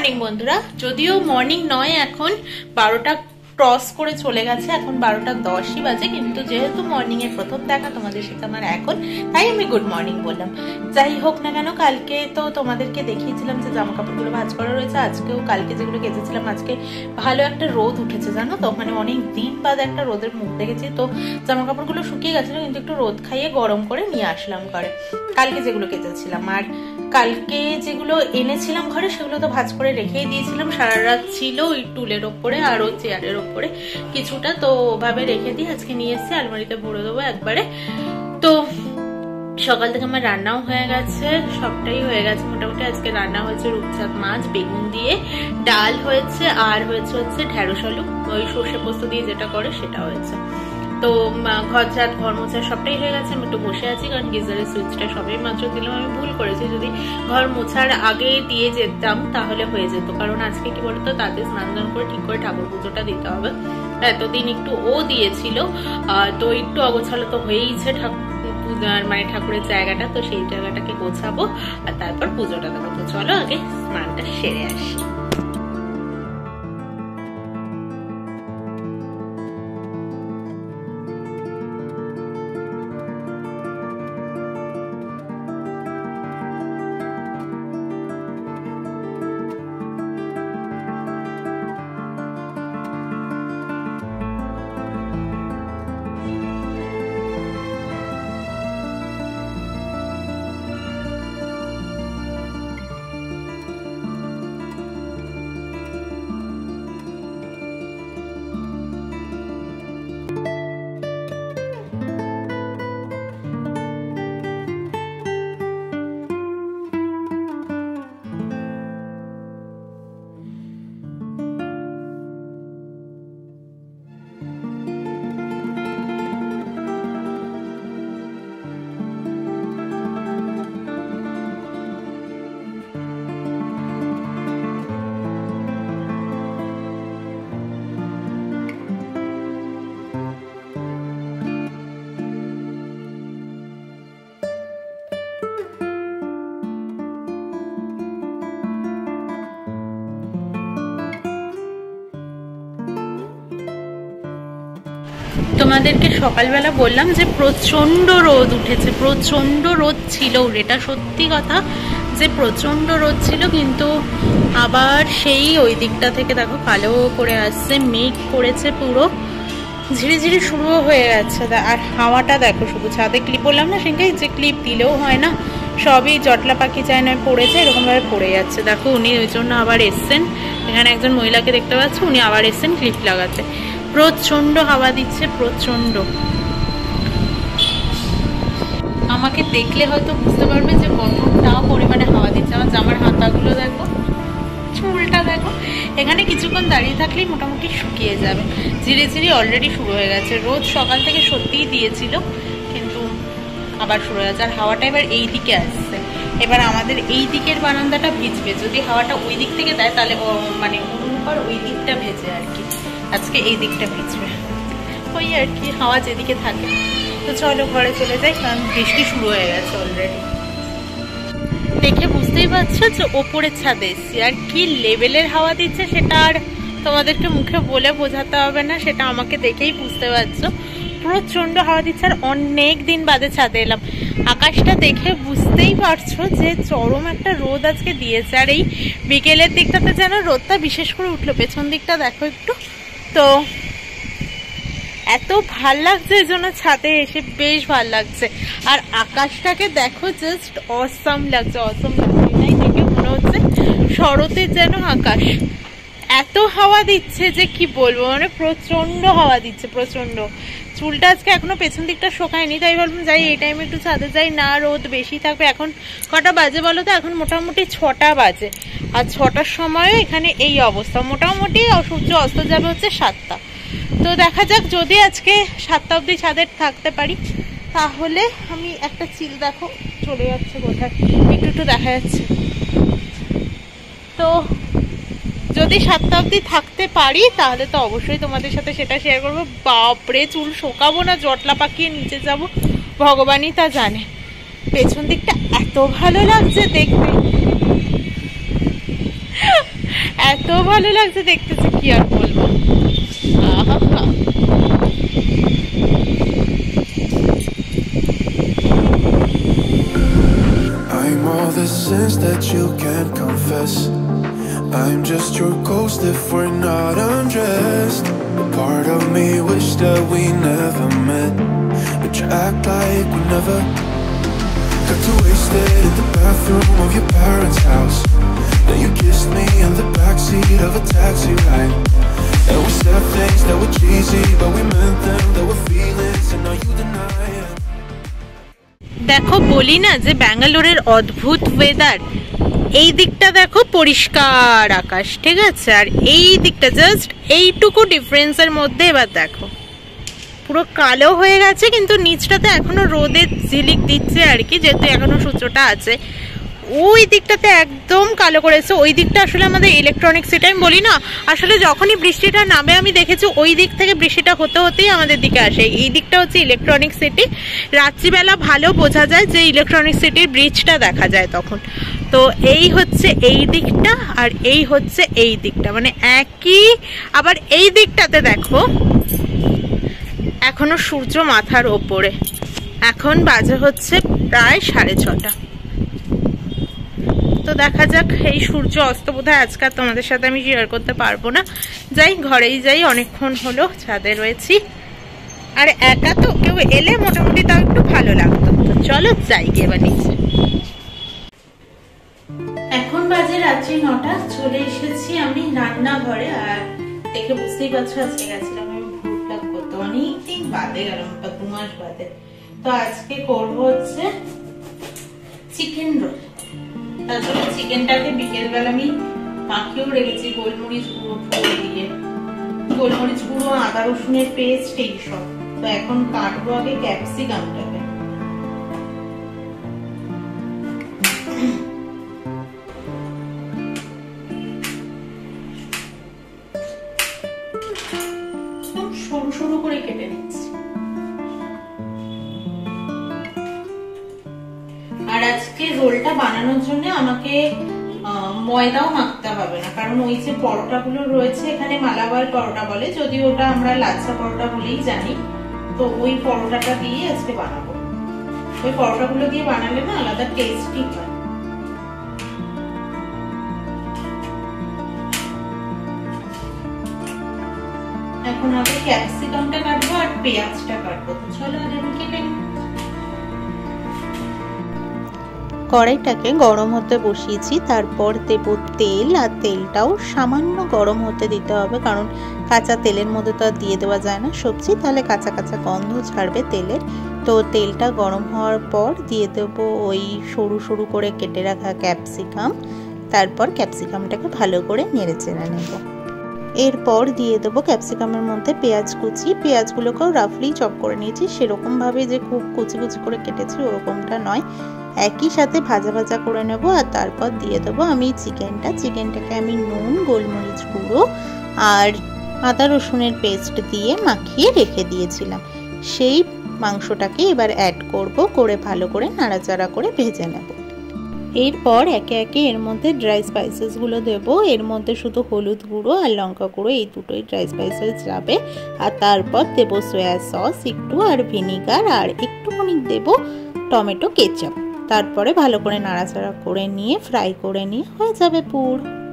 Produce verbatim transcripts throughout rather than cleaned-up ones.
Morning বন্ধুরা, যদিও morning নয়, এখন বারোটা ক্রস করে চলে গেছে, এখন বারোটা দশই বাজে, কিন্তু যেহেতু মর্নিং এর প্রথম দেখা তোমাদের সাথে আমার এখন, তাই আমি গুড মর্নিং বললাম। যাই হোক না কেন, কালকে তো তোমাদেরকে দেখিয়েছিলাম যে জামা কাপড়গুলো ভাঁজ করা রয়েছে, আজকেও কালকে যেগুলো কেচেছিলাম, আজকে ভালো একটা রোদ উঠেছে জানো তো, মানে অনেক দিন বাদে একটা রোদের মুখ দেখেছি। তো জামা কাপড়গুলো শুকিয়ে গেছিল, কিন্তু একটু রোদ খাইয়ে গরম করে নিয়ে আসলাম ঘরে, কালকে যেগুলো কেচেছিলাম। আর কালকে যেগুলো এনেছিলাম ঘরে সেগুলো তো ভাঁজ করে রেখেই দিয়েছিলাম, সারা রাত ছিল ওই টুলের ওপরে আর ওই চেয়ারের ওপরে কিছুটা, তো ওভাবে রেখে দিই। আজকে নিয়ে এসেছি, আলমারিতে ভরে দেবো একবারে। তো সকাল থেকে আমার রান্নাও হয়ে গেছে, সবটাই হয়ে গেছে মোটামুটি। আজকে রান্না হয়েছে রূপচাঁদ মাছ বেগুন দিয়ে, ডাল হয়েছে, আর হয়েছে হচ্ছে ঢেঁড়স আলু, ওই সর্ষে পোস্ত দিয়ে যেটা করে সেটা হয়েছে। তো ঘর ঝাঁট ঘর মোছা সবটাই হয়ে গেছে। আমি একটু বসে আছি, কারণ গিজারের সুইচটা সবাই মাত্র দিলাম। আমি ভুল করেছি, যদি ঘর মোছার আগে দিয়ে যেতাম তাহলে হয়ে যেত, কারণ আজকে কি বলতো, তাতে স্নান দান করে ঠিক করে ঠাকুর পুজোটা দিতে হবে। এতদিন একটু ও দিয়েছিল, তো একটু অগোছালো তো হয়েইছে ঠাকুর পূজার, মানে ঠাকুরের জায়গাটা, তো সেই জায়গাটাকে গোছাবো আর তারপর পুজোটা দেবো। তো চলো আগে স্নানটা সেরে আসি। তোমাদেরকে সকালবেলা বললাম যে প্রচন্ড রোদ উঠেছে, প্রচন্ড রোদ ছিল, এটা সত্যি কথা যে প্রচন্ড রোদ ছিল, কিন্তু আবার সেই ওই দিকটা থেকে দেখো কালো করে আসছে, মেঘ করেছে পুরো, ঝিরি ঝিরি শুরুও হয়ে গেছে। আর হাওয়াটা দেখো, শুধু ছাদে ক্লিপ বললাম না সেখানে, যে ক্লিপ দিলেও হয় না, সবই জটলা পাখি চায় নয় পড়েছে, এরকম ভাবে পড়ে যাচ্ছে। দেখো উনি ওই জন্য আবার এসছেন, এখানে একজন মহিলাকে দেখতে পাচ্ছি, উনি আবার এসছেন ক্লিপ লাগাতে। প্রচন্ড হাওয়া দিচ্ছে, প্রচন্ড। আমাকে দেখলে হয়তো বুঝতে পারবে যে কতটা পরিমাণে হাওয়া দিচ্ছে। আমার জামার হাতাগুলো দেখো, চুলটা দেখো, এখানে কিছুক্ষণ দাঁড়িয়ে থাকলেই মোটামুটি শুকিয়ে যাবে। ধীরে ধীরে অলরেডি শুরু হয়ে গেছে, রোদ সকাল থেকে সত্যিই দিয়েছিল, কিন্তু আবার শুরু হয়ে গেছে। আর হাওয়াটা এবার এই দিকে আসছে, এবার আমাদের এই দিকের বারান্দাটা ভিজবে। যদি হাওয়াটা ওই দিক থেকে দেয় তাহলে মানে অনুপর ওই দিকটা ভেজে আর কি, আজকে এই দিকটা ভিজবে, ওই আর কি, হাওয়া যেদিকে থাকে। তো চলো ঘরে চলে যাই, কারণ বৃষ্টি শুরু হয়ে গেছে অলরেডি। দেখে বুঝতেই পারছো যে ওপরের ছাদে এসছি, আর কি লেভেলের হাওয়া দিচ্ছে সেটা আর তোমাদেরকে মুখে বলে বোঝাতে হবে না, সেটা আমাকে দেখেই বুঝতে পারছো। প্রচন্ড হাওয়া দিচ্ছে, আর অনেক দিন বাদে ছাদে এলাম। আকাশটা দেখে বুঝতেই পারছো যে চরম একটা রোদ আজকে দিয়েছে, আর এই বিকেলের দিকটাতে যেন রোদটা বিশেষ করে উঠলো। পেছন দিকটা দেখো একটু, তো এত ভাল লাগছে, এই জন্য ছাদে এসে বেশ ভাল লাগছে। আর আকাশটাকে দেখো, জাস্ট অসাম লাগছে, অসাম লাগছে। এটাই দেখে মনে হচ্ছে শরতের যেন আকাশ, এত হাওয়া দিচ্ছে যে কি বলবো, মানে প্রচন্ড হাওয়া দিচ্ছে, প্রচন্ড। চুলটা আজকে এখনো পেছন দিকটা শোকায়নি, তাই ভাবলাম যাই এই টাইমে একটু ছাদে যাই, না রোদ বেশি থাকবে। এখন কটা বাজে বলো তো? এখন মোটামুটি ছটা বাজে, আর ছটার সময়ও এখানে এই অবস্থা। মোটামুটি সূর্য অস্ত যাবে হচ্ছে সাতটা। তো দেখা যাক, যদি আজকে সাতটা অবধি ছাদে থাকতে পারি তাহলে আমি একটা চিল দেখো চলে যাচ্ছে কোথায়, একটু একটু দেখা যাচ্ছে। তো যদি সাতটা অবধি থাকতে পারি তাহলে তো অবশ্যই তোমাদের সাথে সেটা শেয়ার করবো। বাপরে, চুল শোকাবো না জটলা পাকিয়ে নিচে যাব, ভগবানই তা জানে। পেছন দিকটা এত ভালো লাগছে দেখতে, এত ভালো লাগছে দেখতেছি, কি আর বলবো। I'm all the sins that you can't confess. I'm just your ghost if we're not undressed. A part of me wish that we never met, but you act like we never. Got too wasted in the bathroom of your parents' house. Then you kissed me in the backseat of a taxi ride. And we said things that were cheesy, but we meant them. There were feelings and now you deny it. দেখো বলি না যে ব্যাঙ্গালোরের অদ্ভুত weather. এই দিকটা দেখো পরিষ্কার আকাশ, ঠিক আছে, আর এই দিকটা জাস্ট এইটুকু ডিফারেন্সের মধ্যে এবার দেখো পুরো কালো হয়ে গেছে, কিন্তু নিচটাতে এখনো রোদের ঝিলিক দিচ্ছে আর কি, যেহেতু এখনো সূর্যটা আছে। ওই দিকটাতে একদম কালো করেছে। ওই দিকটা আসলে আমাদের ইলেকট্রনিক সিটি। আমি বলি না, আসলে যখনই বৃষ্টিটা নামে আমি দেখেছি ওই দিক থেকে বৃষ্টিটা হতে হতেই আমাদের দিকে আসে। এই দিকটা হচ্ছে ইলেকট্রনিক সিটি। রাত্রিবেলা ভালো বোঝা যায় যে ইলেকট্রনিক সিটির ব্রিজটা দেখা যায় তখন। তো এই হচ্ছে এই দিকটা, আর এই হচ্ছে এই দিকটা, মানে একই। আবার এই দিকটাতে দেখো এখনো সূর্য মাথার ওপরে। এখন বাজে হচ্ছে প্রায় সাড়ে ছটা। তো দেখা যাক, এই সূর্য অস্ত বোধহয় আজকাল তোমাদের সাথে আমি শেয়ার করতে পারবো না। যাই, ঘরেই যাই, অনেকক্ষণ হলো ছাদে রয়েছি। আর একা তো কেউ এলে মোটামুটি তাও একটু ভালো লাগতো। তো চলো যাই এবার নিচে। এখন বাজে রাত্রি নটা। চলে এসেছি আমি রান্নাঘরে। আর দেখে বুঝতেই পারছো আজকে গেছিলাম আমি ভুল প্লাগ করতে, অনেকদিন বাদে গেলাম, দু মাস বাদে। তো আজকে করবো হচ্ছে চিকেন রোল। তার জন্য চিকেনটাকে বিকেলবেলা আমি মাখিয়েও রেখেছি গোলমরিচ গুঁড়ো ফুড়ো দিয়ে, গোলমরিচ গুঁড়ো, আদা রসুনের পেস্ট, এইসব। তো এখন কাটবো আগে ক্যাপসিকামটাকে। সরু সরু করে কেটে নিচ্ছি। আর আজকে রোলটা বানানোর জন্য আমাকে ময়দাও মাখতে হবে না, কারণ ওই যে পরোটা গুলো রয়েছে এখানে মালাবার পরোটা বলে, যদি ওটা আমরা লাচ্ছা পরোটা বলেই জানি। তো ওই পরোটাটা দিয়ে আজকে বানাবো। ওই পরোটা গুলো দিয়ে বানালে না আলাদা টেস্টি হয়। এখন আগে ক্যাপসিকামটা কাটবো আর পেঁয়াজটা কাটবো। তো চলো আগে আমি কেটে নিই। কড়াইটাকে গরম হতে বসিয়েছি, তারপর দেব তেল। আর তেলটাও সামান্য গরম হতে দিতে হবে, কারণ কাঁচা তেলের মধ্যে তো আর দিয়ে দেওয়া যায় না সবজি, তাহলে কাঁচা কাঁচা গন্ধ ছাড়বে তেলের। তো তেলটা গরম হওয়ার পর দিয়ে দেবো ওই সরু সরু করে কেটে রাখা ক্যাপসিকাম। তারপর ক্যাপসিকামটাকে ভালো করে নেড়ে চেড়ে নেব। এরপর দিয়ে দেবো ক্যাপসিকামের মধ্যে পেঁয়াজ কুচি। পেঁয়াজগুলোকেও রাফলি চপ করে নিয়েছি, সেরকমভাবে যে খুব কুচি কুচি করে কেটেছি ওরকমটা নয়, একই সাথে ভাজা ভাজা করে নেব। আর তারপর দিয়ে দেবো আমি চিকেনটা। চিকেনটাকে আমি নুন, গোলমরিচ গুঁড়ো আর আদা রসুনের পেস্ট দিয়ে মাখিয়ে রেখে দিয়েছিলাম। সেই মাংসটাকে এবার অ্যাড করব, করে ভালো করে নাড়াচাড়া করে ভেজে নেব। এরপর একে একে এর মধ্যে ড্রাই স্পাইসেসগুলো দেবো। এর মধ্যে শুধু হলুদ গুঁড়ো আর লঙ্কা গুঁড়ো, এই দুটোই ড্রাই স্পাইসেস যাবে। আর তারপর দেবো সয়া সস একটু, আর ভিনিগার, আর একটুখানি দেবো টমেটো কেচাপ। তারপরে ভালো করে নাড়াচাড়া করে নিয়ে ফ্রাই করে নিয়ে হয়ে যাবে পুর।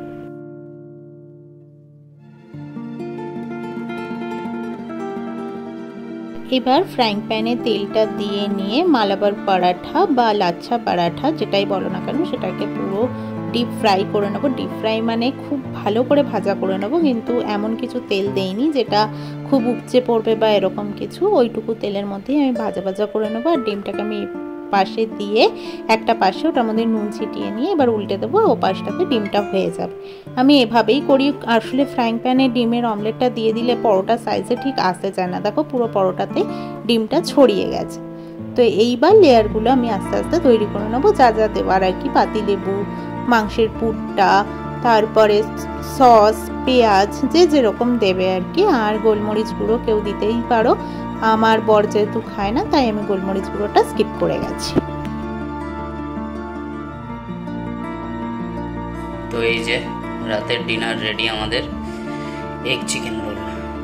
এবার ফ্রাইং প্যানে তেলটা দিয়ে নিয়ে মালাবার পরাঠা বা লাচ্ছা পরাঠা যেটাই বলো না কেন সেটাকে পুরো ডিপ ফ্রাই করে নেবো। ডিপ ফ্রাই মানে খুব ভালো করে ভাজা করে নেবো, কিন্তু এমন কিছু তেল দেইনি যেটা খুব উপচে পড়বে বা এরকম কিছু। ওইটুকু তেলের মধ্যেই আমি ভাজা ভাজা করে নেবো। আর ডিমটাকে আমি পাশে দিয়ে একটা পাশে ওটার মধ্যে নুন ছিটিয়ে নিয়ে এবার উল্টে দেবো, ও পাশটাতে ডিমটা হয়ে যাবে। আমি এভাবেই করি। আসলে ফ্রাইং প্যানে ডিমের অমলেটটা দিয়ে দিলে পরোটা সাইজে ঠিক আসতে চায় না। দেখো পুরো পরোটাতে ডিমটা ছড়িয়ে গেছে। তো এইবার লেয়ারগুলো আমি আস্তে আস্তে তৈরি করে নেবো, যা যা দেওয়ার আর কি। পাতিলেবু, মাংসের পুরটা, তারপরে সস, পেঁয়াজ, যে যেরকম দেবে আর কি। আর গোলমরিচ গুঁড়ো কেউ দিতেই পারো, আমার বর যেহেতু খায় না তাই আমি গোলমরিচ গুঁড়োটা স্কিপ করে গেছি। তো এই যে রাতের ডিনার রেডি আমাদের, এগ চিকেন রোল।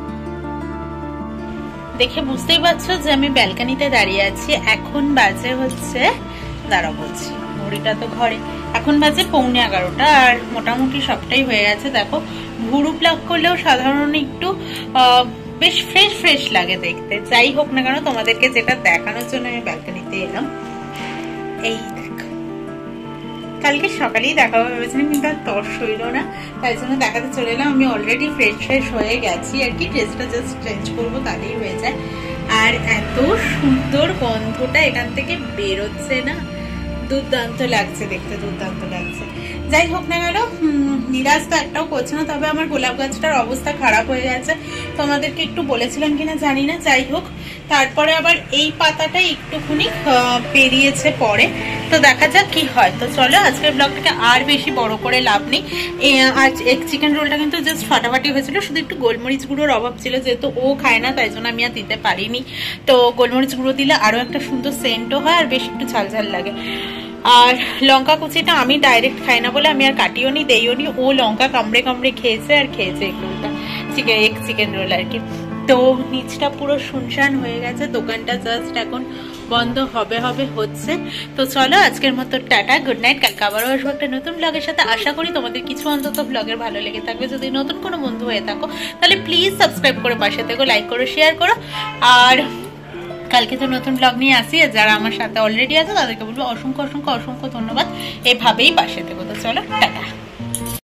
দেখে বুঝতেই পারছো যে আমি ব্যালকনিতে দাঁড়িয়ে আছি। এখন বাজে হচ্ছে, দাঁড়া বলছি, ঘড়িটা তো ঘরে, এখন বাজে পৌনে এগারোটা আর মোটামুটি সবটাই হয়ে গেছে। দেখো ভুরু প্লাক করলেও সাধারণ একটু বেশ ফ্রেশ ফ্রেশ লাগে দেখতে। যাই হোক না কেন, তোমাদেরকে যেটা দেখানোর জন্য আমি ব্যালকনিতে এলাম, এই দেখো, কালকে সকালেই দেখাবো ভেবেছিলাম কিন্তু আর তর্স হইল না, তাই জন্য দেখাতে চলে এলাম। আমি অলরেডি ফ্রেশ ফ্রেশ হয়ে গেছি আর কি, ড্রেসটা জাস্ট চেঞ্জ করবো তাহলেই হয়ে যায়। আর এত সুন্দর গন্ধটা এখান থেকে বেরোচ্ছে না, দুর্দান্ত লাগছে দেখতে, দুর্দান্ত লাগছে। যাই হোক না কেন, নিরাজ তো একটাও করছে না, তবে আমার গোলাপ গাছটার অবস্থা খারাপ হয়ে গেছে, তোমাদেরকে একটু বলেছিলাম কিনা জানি না। যাই হোক, তারপরে আবার এই পাতাটা একটুখানি পেরিয়েছে পরে, তো দেখা যাক কি হয়। তো চলো আজকের ব্লগটাকে আর বেশি বড় করে লাভ নেই। আজ এগ চিকেন রোলটা কিন্তু জাস্ট ফাটাফাটি হয়েছিল, শুধু একটু গোলমরিচ গুঁড়োর অভাব ছিল, যেহেতু ও খায় না তাই জন্য আমি আর দিতে পারিনি। তো গোলমরিচ গুঁড়ো দিলে আরো একটা সুন্দর সেন্টও হয় আর বেশ একটু ঝাল ঝাল লাগে। আর লঙ্কা কুচিটা আমি ডাইরেক্ট খাই না বলে আমি আর কাটিও নি দেইও নি, ও লঙ্কা কামড়ে কামড়ে খেয়েছে আর খেয়েছে এগুলোটা চিকেন এগ চিকেন রোল আর কি। তো নিচটা পুরো শুনশান হয়ে গেছে, দোকানটা জাস্ট এখন বন্ধ হবে হবে হচ্ছে। তো চলো আজকের মতো টাটা, গুড নাইট। কালকে আবারও আসবো একটা নতুন ব্লগের সাথে। আশা করি তোমাদের কিছু অন্তত ব্লগের ভালো লেগে থাকবে। যদি নতুন কোনো বন্ধু হয়ে থাকো তাহলে প্লিজ সাবস্ক্রাইব করে পাশে থেকো, লাইক করো, শেয়ার করো। আর কালকে তো নতুন ব্লগ নিয়ে আসি, আর যারা আমার সাথে অলরেডি আছে তাদেরকে বলবো অসংখ্য অসংখ্য অসংখ্য ধন্যবাদ, এভাবেই পাশে থেকো। তো চলো টাটা।